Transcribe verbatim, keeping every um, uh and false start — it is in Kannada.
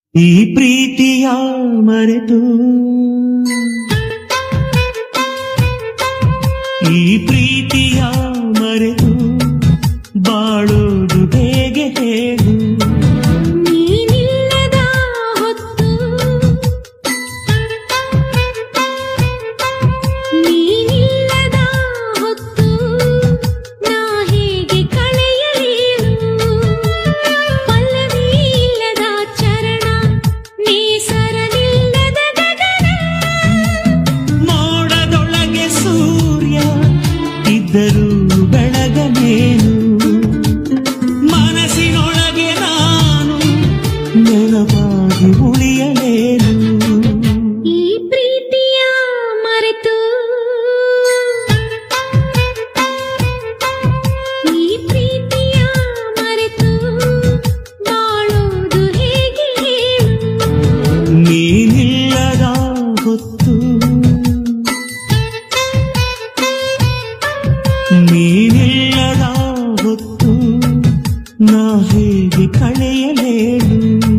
ಈ ಪ್ರೀತಿಯ ಮರೆತು ಈ ಪ್ರೀತಿಯ ಮರೆತು ಬಾಳೋದು ಹೇಗೆ ಹೇಳು ನೀನಿಲ್ಲದ ಹೊತ್ತು ನೀನಿಲ್ಲದ ಹೊತ್ತು ನಾ ಹೇಗೆ ಕಳೆಯಲೇಳು ಪಲ್ಲವಿ ಇಲ್ಲದ ಚರಣ ನೇಸರವಿಲ್ಲದ ಗಗನ ಮೋಡದೊಳಗೆ ಸೂರ್ಯ ಇದ್ದರೂ ಬೆಳಗನೇನು ಮನಸ್ಸಿನೊಳಗೆ ನಾನು ನೆನಪಾಗಿ ಉಳಿಯಲೇನು ಈ ಪ್ರೀತಿಯ ಮರೆತು ಈ ಪ್ರೀತಿಯ ಮರೆತು ಬಾಳೋದು ಹೇಗೆ ಹೇಳು ನೀನಿಲ್ಲದ ಹೊತ್ತು ನೀನಿಲ್ಲದ ಹೊತ್ತು ನಾ ಹೇಗೆ ಕಳೆಯಲೇನು